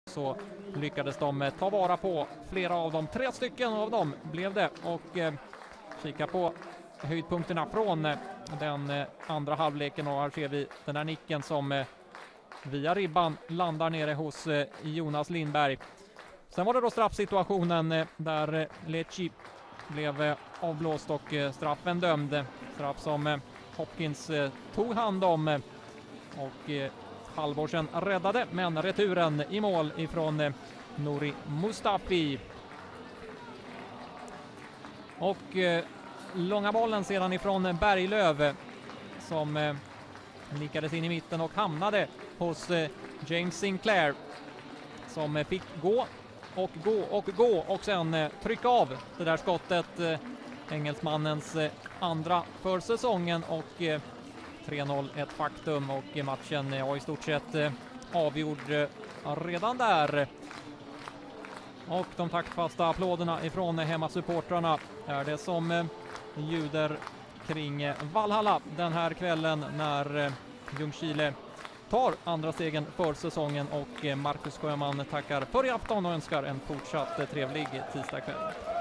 så lyckades de ta vara på flera av dem. 3 stycken av dem blev det, och kika på höjdpunkterna från den andra halvleken, och här ser vi den där nicken som via ribban landar nere hos Jonas Lindberg. Sen var det då straffsituationen där Lecce blev avblåst och straffen dömd. Straff som Hopkins tog hand om och Halvorsen räddade, men returen i mål ifrån Nouri Mustafi. Och långa bollen sedan ifrån Berglöf som nickades in i mitten och hamnade hos James Sinclair, som fick gå och sen trycka av det där skottet, engelsmannens andra för säsongen, och 3-0 ett faktum, och matchen är i stort sett avgjord redan där. Och de taktfasta applåderna ifrån hemmasupportrarna är det som ljuder kring Valhalla den här kvällen när Ljungskile tar andra stegen för säsongen, och Marcus Sjöman tackar för i afton och önskar en fortsatt trevlig tisdagkväll.